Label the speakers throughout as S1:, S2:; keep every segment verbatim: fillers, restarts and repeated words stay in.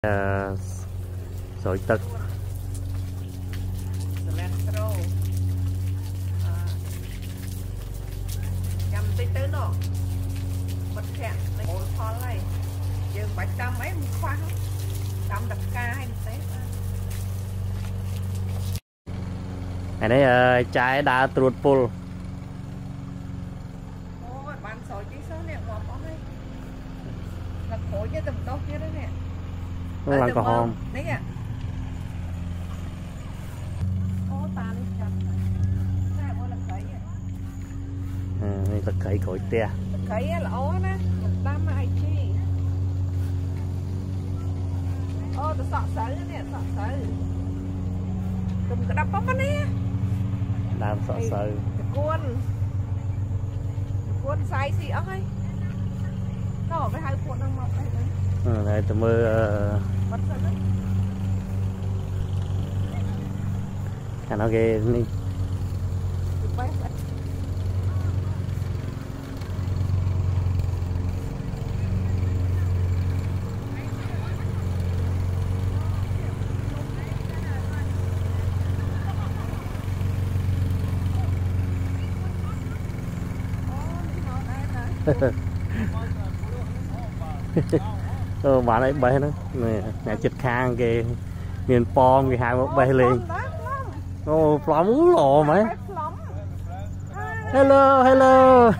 S1: uh, sỏi tật
S2: nhằm tới tới nó bật hẹn lấy ôi khó này dừng bạch trăm mấy một khoan trăm đập ca hay thế
S1: này đấy uh, trái đã truột pul
S2: ôi bạn sỏi chứ số nè ngọt có đấy là khổ với tầm tốt kia đấy nè
S1: nó là có hòm
S2: đấy ạ ô ta đi chặt này ôi là cấy
S1: à, này là cấy khỏi tia
S2: cấy là ó nè đam ai chi ô tôi sợ sợ nè sợ sợ cùng cái đập bắp nè
S1: làm sợ sợ
S2: cuốn cuốn sai gì ơi nó với hai cuốn đang mọc đây
S1: ừ, này tôi mơ
S2: bật sợ đấy
S1: à nó ghê đi ờ bạn ấy bay nó nè nhà chích khang kìa miền pom kìa hai bay lên ô plum ú lò mấy hello hello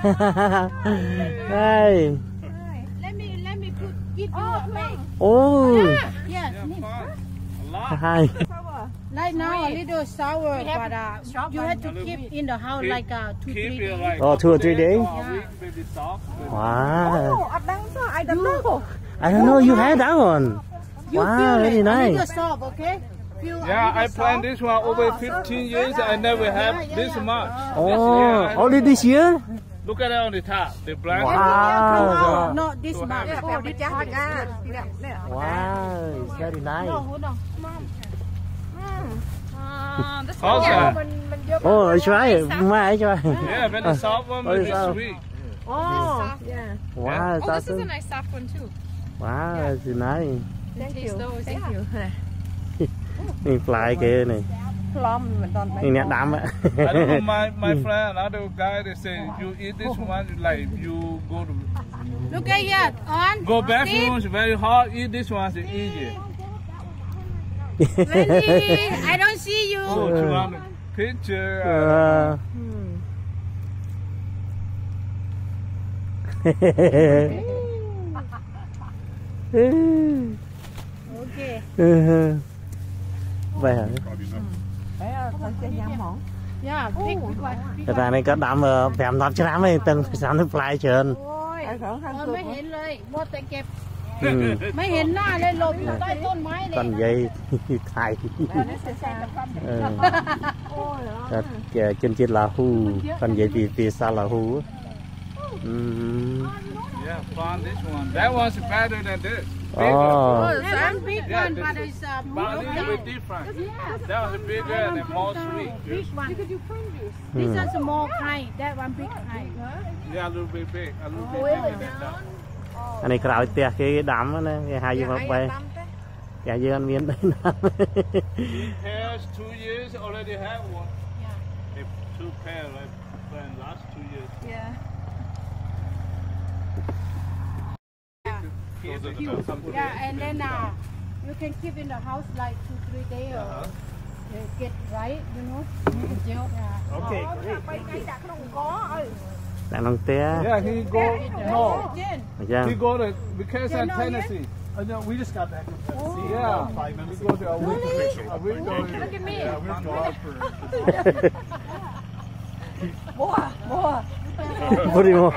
S1: hey
S3: Let me let me put give you a bag.
S1: oh
S3: Yeah.
S1: hi
S3: Right now a little sour, but uh, you have to keep in the house like uh, two three days.
S1: oh two or three days
S3: Yeah.
S1: wow
S2: oh I don't know I don't know
S1: I don't know you had that one
S3: You
S1: wow
S3: feel
S1: very
S3: it, a
S1: nice
S3: little soft, okay? Feel a
S4: Yeah,
S3: little
S4: I planted
S3: soft.
S4: this one over fifteen years. I never have
S3: yeah,
S4: this
S3: yeah.
S4: much.
S1: oh only this year
S4: Look at it on the top. The black.
S1: wow
S3: No, not this much.
S2: nè phải đi chặt ra nè nè
S1: wow it's very nice
S3: No, hold on.
S4: Also,
S2: mình mình vô
S1: oh I try it my I try
S4: yeah, very soft one,
S1: Oh,
S4: very
S1: soft.
S4: sweet.
S2: oh yeah
S1: wow
S5: Oh,
S1: that's
S5: this is a nice soft one too.
S1: wow that's nice
S2: thank
S5: Taste
S2: you
S5: those.
S2: thank you
S1: นี่ปลายเกนี่
S2: plum mình toàn
S1: นี่เนี่ยดำอะ
S4: I don't know, my, my friend, another guy, they say, you eat this one, like, you go to,
S3: Look at it. On.
S4: go bathroom, it's very hot, eat this one, it's easy.
S3: Wendy, I don't see you.
S4: Oh, you want a picture?
S1: เอ
S4: Uh,
S1: อ
S3: Okay.
S1: ไปหา
S2: phải phải chơi nhắm mỏng
S3: Yeah, pick one.
S1: แต่ตอนนี้ก็ดำเออแผมทำชนะไม่ตึงสามนึกปลายเชิญ
S3: Ôi,
S2: ai khẩn khăn
S3: เออ
S2: cực
S3: ไม่เห็นเลยมัวแต่เก็บ
S1: อืม
S3: ไม่เห็นหน้าเลยหลบอยู่ใต้ต้นไม้เลย
S1: ต้นใหญ่ไทย
S2: nó sẽ sang tập tâm
S1: เออก็แกกินจิตลาหูต้นใหญ่ปีปีซาลาหูอืม
S4: yeah, find this one. That one's better than this.
S1: อ๋อ
S3: That one big
S4: Yeah,
S3: one,
S4: this
S3: but
S4: is-
S3: it's uh,
S4: But a
S3: more
S4: little bit different. That one's bigger and more sweet.
S3: big one.
S2: you could do prune juice
S3: This is small kind. That one big kind.
S4: Yeah, a little bit big, a little bit bigger than that.
S1: อันนี้กล่าวเตี้ยคือดำนะไอ้หายอยู่มาไปอย่าเยือนเมียนได้นะ
S4: Pairs, two years, already have one. If two pairs, like plan last two years.
S2: yeah
S4: Those are the something.
S3: Yeah, and then uh, you can keep in the house like two, three days or uh, get right, you know. Yeah.
S4: Okay,
S2: bay ngay đặt không có ơi
S1: แต่น้องเตี้ย
S4: Yeah, he go. No,
S3: Jen,
S1: ยัง
S4: he go to because in Tennessee.
S6: Uh, no, we just got back from Tennessee.
S4: Yeah,
S6: uh, five
S4: we
S6: minutes
S4: go
S6: ago.
S4: to a week. A week go.
S5: Look at me.
S6: Yeah, we were gone for.
S2: mua mua
S1: พูดดีมั้ง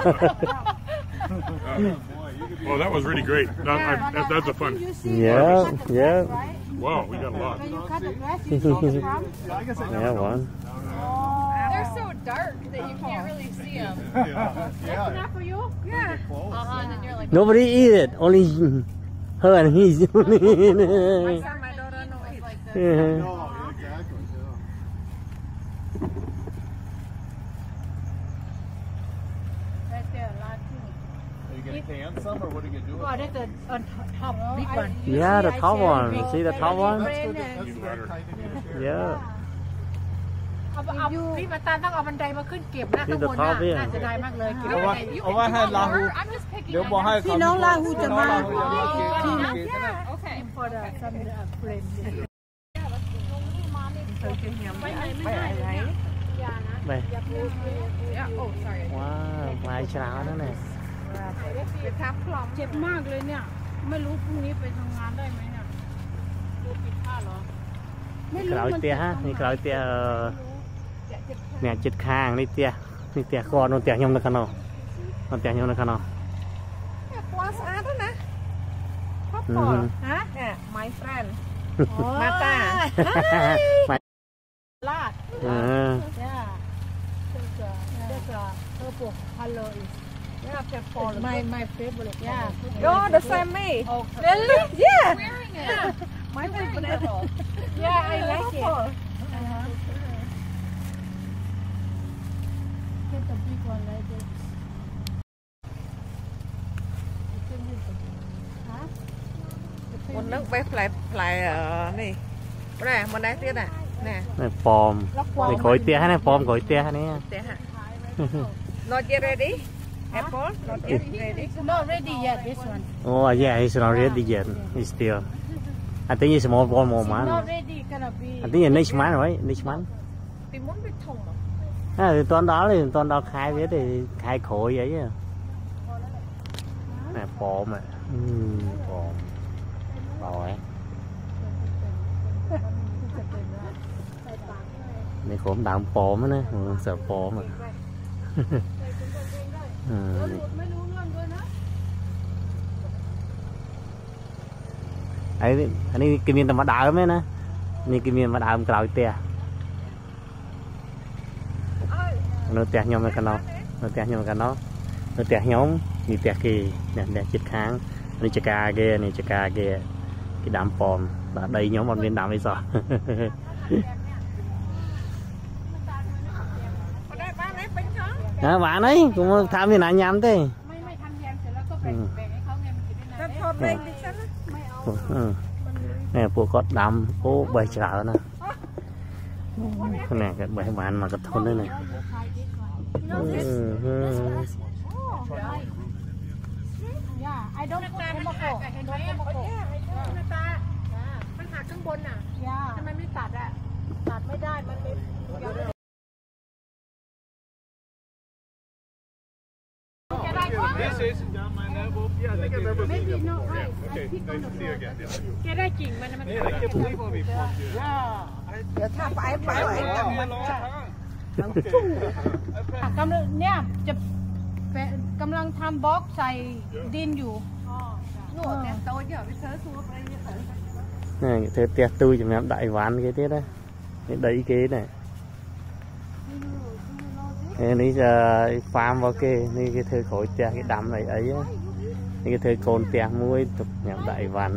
S7: Oh, that was really great. That, I, that, that's a fun.
S3: you see
S1: Yeah,
S3: you cut the
S1: yeah.
S3: grass, right?
S7: Wow, we got a lot.
S3: When you cut the grass, you see the from.
S6: I guess I
S1: yeah one
S5: They're so dark that you can't really see them.
S6: yeah.
S3: Enough for you?
S2: yeah
S5: Uh-huh, and then you're like,
S1: nobody eat it only her and he
S2: sao mày đâu ra nổi
S5: like the,
S6: No, yeah, exactly. Yeah.
S3: Right there, a lot too.
S6: Are you
S3: If
S4: anything on some, or what are you gonna do?
S3: Oh, that's the on top big one.
S1: Yeah, the top one. See the top one?
S6: That's good. That's the right kind to get a
S1: Yeah.
S3: เอาเอาพี่มาตาต้องเอาบันไดมาขึ้นเก็บนะข้างบนน่ะน่าจะได้มากเลย
S4: เอาไว้เอาไว้ให้ลาหู
S5: I'm just picking
S4: เดี๋ยวบอกให้
S3: พี่น้องลาหูจะมา
S4: ที่น้อง
S5: Okay.
S3: for the some friend
S2: เธอจะเหี่ยมไปไปอะไร
S1: Đây.
S5: Yeah. Oh, sorry.
S1: Wow, mai cháo nữa này.
S2: ไปทับพร้อม
S3: เจ็บมากเลยเนี่ยไม่รู้พรุ่งนี้ไปทำงานได้ไหมเนี่ยดูผิดพลาดเหรอไม่รู้
S1: Cõi tia ha,นี่ cõi tia nè chít khang đi tia, đi tia con nó tia nhom nó khano, nó tia nhom nó khano.
S2: ปวดสะอาดแล้วนะพ่อปอฮะเนี่ย my friend มาตา
S3: ลาด
S1: Ừ.
S3: yeah that's a that's a purple color is
S2: yeah purple
S3: my my favorite yeah
S2: you're the same me
S3: okay
S2: really yeah
S5: Wearing it.
S2: my favorite
S3: yeah I like it
S2: purple
S3: uh-huh. Get the big one like this huh
S2: มันนึกไปปลายปลายเออนี่แน่มันได้เตี้ยน่ะแน่
S1: Này pom, này cõi tia hay này pom cõi tia này.
S2: เตี้ยฮะ not yet ready apple not yet ready
S3: not ready yet this one
S1: Oh yeah, it's not ready yet. It's still. I think it's more one more
S3: not
S1: man.
S3: ready gonna be
S1: I think it's next month right? Next month.
S2: ปีมุ้นไปทงเหรอ
S1: À, thì tuần đó thì tuần đó khai biết thì khai khối vậy chứ. Nè pom này. Ừ, pom. Rồi. Này cũng đạm pom á nè, ừ, sợ pom à. Ừ.
S3: ไม่รู้เรื่องด้วยนะ
S1: Ấy, anh ấy cái miền tầm mặt đào mấy nè,นี่cái miền mặt đào mình cào tia, nó tia nhom cái nó, nó tia nhom cái nó, nó tia nhóm,นี่เตียกี่เนี่ยเนี่ยจิตค้างนี่จะกาเกนี่จะกาเกcái đám pom là đây nhóm một viên đám đi rồi.
S2: มาได้บ้านไหนเป็นช้อน
S1: À, bạn ấy cũng tham viên anh nhắm thế.
S3: ไม่ไม่ทำแยมเสร็จแล้วก็แบ่งแบ่งให้เขาไงมันกินได้
S2: จะ
S3: นาน
S2: ทอดเร่งดิฉันนะ
S3: ไม่เอา
S1: Ừ. Nè pua có đám, ô bầy chảo nè. Nè cái bầy bạn mà cái thôn đấy này. Ừ. Ừ.
S3: ย่าไอ้ดอกตามันหักเห็นไหมมันตามันหักข้างบนน่ะย่าทำไมไม่ตัดอ่ะตัดไม่ได้มันเป็น
S4: This is down my elbow. Yeah, I think I remember seeing
S3: maybe
S4: that
S3: not
S4: before.
S3: right
S4: Okay,
S3: I pick on
S4: nice
S3: the
S4: to see you
S3: floor
S4: again. Yeah.
S3: แกได้กิ่งมันมัน
S4: Man, I can't believe I'll be plugged in.
S2: เดี๋ยวถ้าไปไปไว้กับมันจะ
S3: กำลังเนี่ยจะกำลังทำบล็อกใส่ดินอยู่
S2: หนวดเนี่ยโตเยอะไปเธอซัวไปเนี่ย
S1: Này cái tia tôi cho em đại ván cái tiết đấy. Cái đấy cái này. Cái này giờ farm vào cái này cái thời khối tia cái đám này ấy á. Cái thời cồn tia muối tục nhắm đại ván.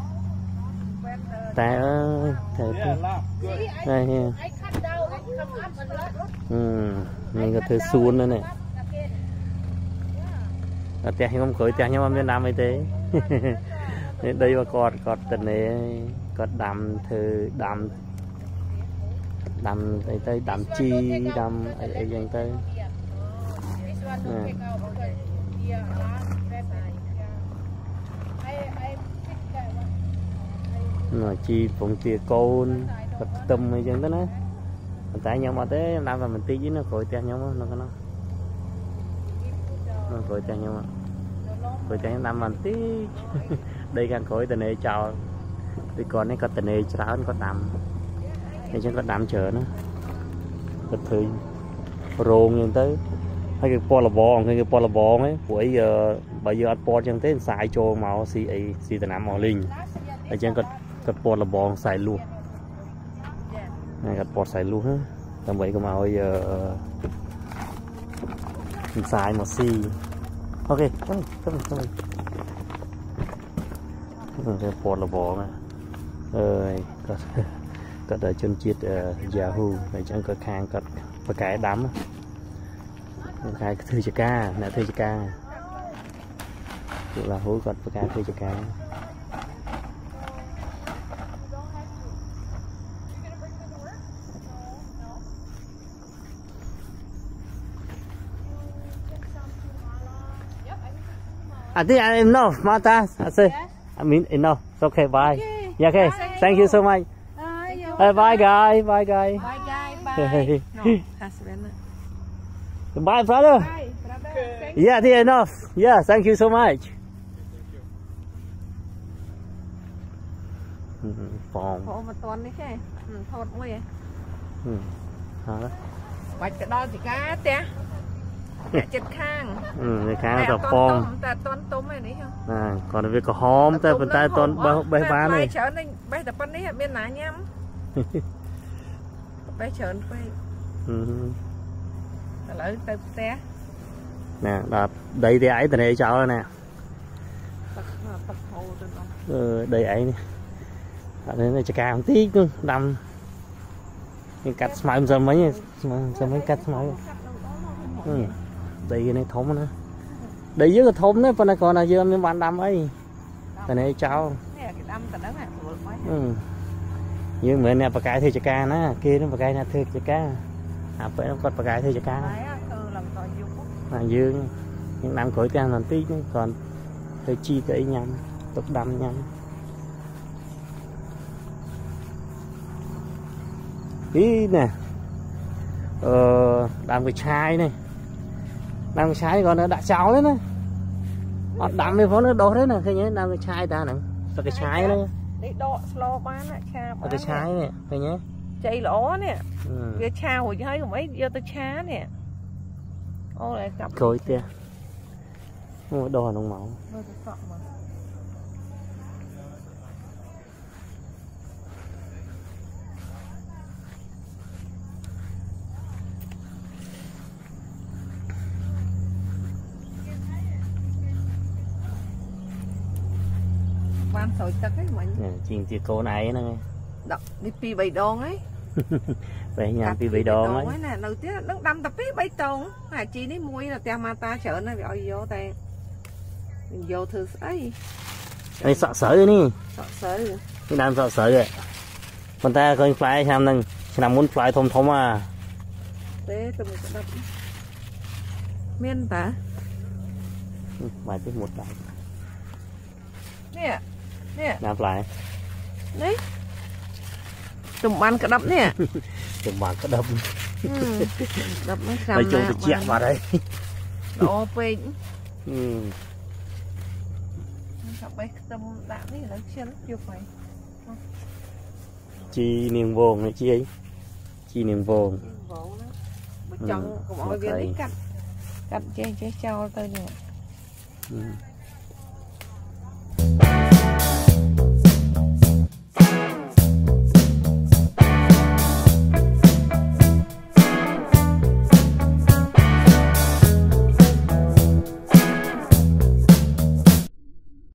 S1: Ta ơi, thời
S4: Yeah, lap. Good.
S1: đây nha. Ừ, này cái thời xuân nữa này. Ở tia không khối tia nhưng mà bên Nam ấy thế. Đây là cọt cọt tình này cọt đầm thư đầm đầm tới tới đầm chi đầm ấy ấy dần tới rồi chi phụng tia côn cọt tùm ấy dần tới nó tại nhau mà thế làm là mình tí với nó khỏi tia nhau nó có nó nó khỏi tia nhau khỏi tia làm mình tí đây càng khỏi tình này chào đi còn này có tình này cháo có đầm này chẳng có đầm chờ nữa có thứ rôn như tới hay cái po là bò hay cái po là bò ấy bây giờ bây giờ ăn po chẳng thế xài cho màu xì ấy xì tình màu linh đây chẳng có có po là bò xài luôn này có po xài luôn ha tầm vậy có màu bây giờ xài màu xì ok come come come cái port là bò mà ơi có có đợi chân chiết Yahoo này chẳng có khang có có cái đám khai thư chữ ca nè thư chữ ca là hú còn cái thuê cho cá I think I enough, Martha. I say, I mean enough. It's okay. Bye.
S3: Okay.
S1: Yeah, okay. Thank you so much. Hey, bye, guy. Bye, guy.
S3: Bye, guy. Bye.
S2: No, husband.
S1: Bye, brother.
S3: Bye, brother.
S1: Yeah, I think enough. Yeah, thank you so much. Phòng.
S2: Hộ một tuần đi chứ. Ừ, thột mua vậy.
S1: Ừ. Hả?
S2: Bạch cái đó thì cá té. Chết khang.
S1: Ừ, cá là phong.
S2: Ta tuần tôm này đấy không?
S1: À, còn về có hóm, ta bên tai tuần bé bán này.
S2: Chở này, bé tập bên đấy bên nào nhắm. Bé chở quay.
S1: Ừ.
S2: Lấy tay té.
S1: Nè, đạp đây thì ấy từ này cháu rồi nè. Ừ, đây ấy nè. Đây là cá không tí nữa, đâm. Cái cắt smile giờ mấy, giờ mấy cắt smile. Ừ. Đây cái này thốn nữa. Đây dưới cái thốn đấy, phần này còn là giờ mình bán đâm ấy. Từ này cháu. Ừ. Nhưng mà nè, bà cái thuê cho cá ná, kia nó bà cái nè thuê cho cá. À, phải nó còn bà cái thuê cho cá. À, dương. Nhưng năm khỏi tiền làm tí chứ, còn thuê chi tới nhằm, tục đâm nhằm. Ý nè. Ờ, đâm cái chai này. Đâm cái chai còn nó đã cháu đấy nè. Họ đâm cái phố nó đổ đấy nè, thấy nhé, đâm cái chai ta nè. Sao cái chai đấy.
S2: Đi độ slow bán á, cha bán.
S1: Cái trái nè, thấy nhé.
S2: Chạy lỗ nè.
S1: Ừ.
S2: Cái cha hồi thấy không ấy vô tới cha nè. Ô lại cặp.
S1: Cối tia. Mua đồ nông mẫu.
S2: Ban sỏi tắc ấy mình.
S1: Nè, chuyện chị cô này nè.
S2: Đọc đi pi bảy đòn ấy.
S1: Về nhà pi bảy đòn ấy.
S2: Nè, đầu tiên nó đâm tập pi bảy đòn. Hà chi đi mua là teo ma ta chở nó gọi vô tay. Mình vô thử ấy.
S1: Đây sợ sợ rồi nè.
S2: Sợ sợ.
S1: Cái đám sợ sợ rồi. Con ta coi fly xem nè, làm muốn fly thôm thôm à.
S2: Thế tôi một cái đập. Miên ta.
S1: Vài tiếng một đại.
S2: Nè. Nè.
S1: Làm fly.
S2: Đấy. Tụm ban cái đập nè.
S1: Tụm ban cái đập.
S2: Ừ. Đập nó xăm.
S1: Nói chung tôi chẹn vào đây.
S2: Đồ phê.
S1: Ừ.
S2: Học bây tâm đã đi nó chân chưa phải.
S1: Chi niềm vồn này chi ấy. Chi niềm vồn.
S2: Vồn đó. Bên trong của mọi viên đấy cắt. Cắt chế chế cho tôi nè.
S1: Ừ.